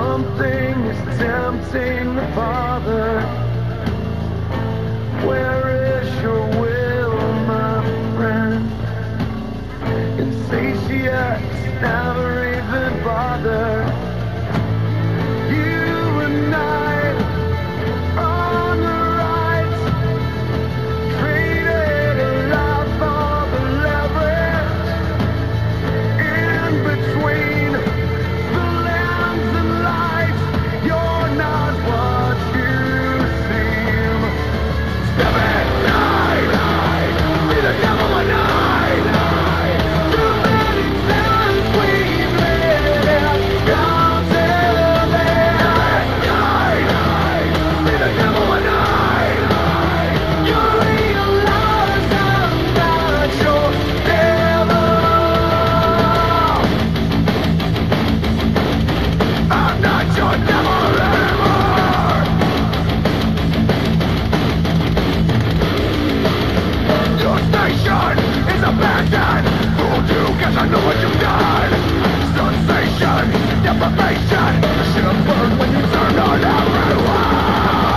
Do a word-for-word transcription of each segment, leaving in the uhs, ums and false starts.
Something is tempting the Father. Where is your will, my friend? Insatiate, never even bother. You and I on the right, traded a life for the leverage. In between the lands and lights, you're not what you seem. Step inside, be the devil and I. Too many times we've lived, come to this. Step inside, be the devil and I. You realize I'm not your devil. I'm not your devil anymore. Your station is abandoned. Fooled you cause I know what you've done. Sensation, deprivation. I should have burned when you turned on everyone.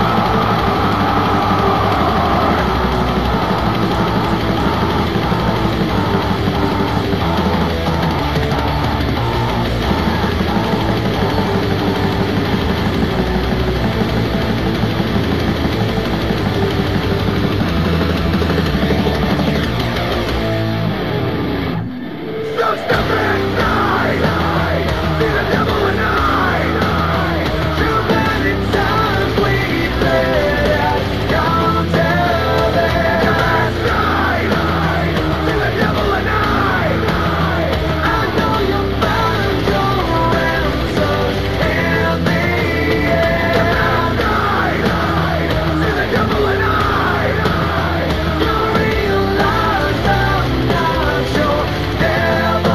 So step inside, be the devil and I. Too many times we've lived, come tell it. Step inside, be the devil and I. I know you'll find your answers in the end. Step inside, be the devil and I. You realize I'm not your devil.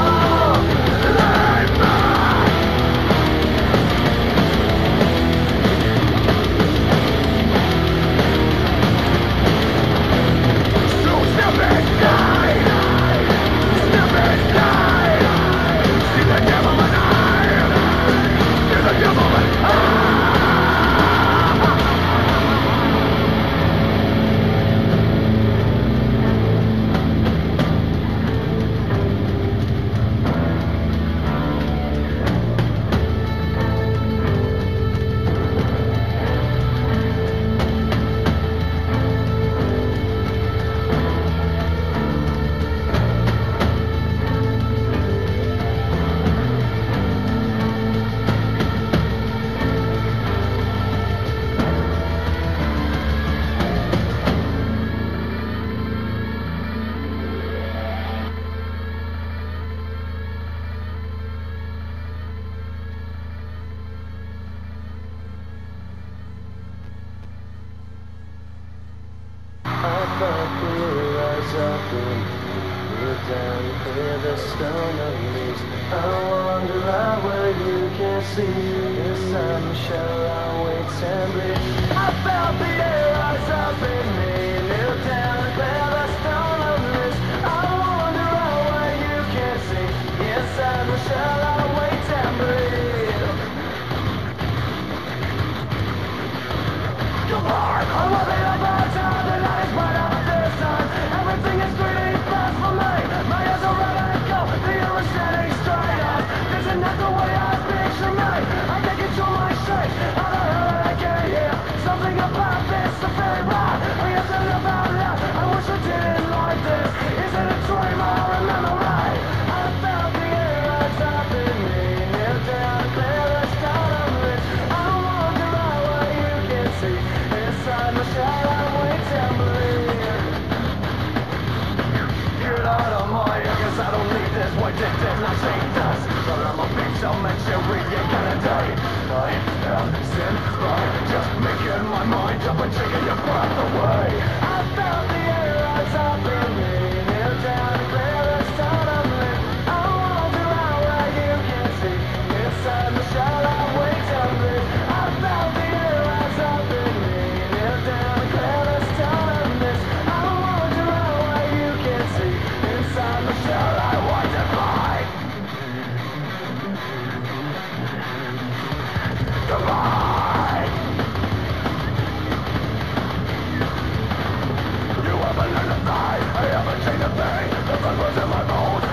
I thought we would rise up and put down, clear the stone of leaves. I wander out where you can't see. Inside my shell I wait and bleed. I felt the air rise up in me. Kneel down and clear the stone of leaves. I wander out where you can't see. Inside my shell I wait and bleed. Come on, I'm worthy of our time. The light is bright out this time. Everything is three D fast for me. My eyes are red and cold. The air is standing straight up. This is not the way I picture me. I can't control my shape. How the hell did I get here? Something about this is very right. I have to live out loud. I wish I didn't like this. Is it a dream or remember right? I felt the air rise up in me. Kneel down, clear the stone of this. I wonder out what you can see. Inside my shell I wait and bleed. Get out of my ear, cause I don't need this. What did this not shake dust? But I'm a bitch, I'll make sure we ain't gonna die. I am sin by just making my mind up and taking your breath away. I felt the air rise up in me. Kneel down and clear the stone of lit. I wonder out where you can see. Inside my shell I wait and bleed. I felt the air rise up in me. Kneel down and clear the stone of lit. I wonder out where you can see. Inside my shell I wait and bleed. chain of pain, the blood was in my bones.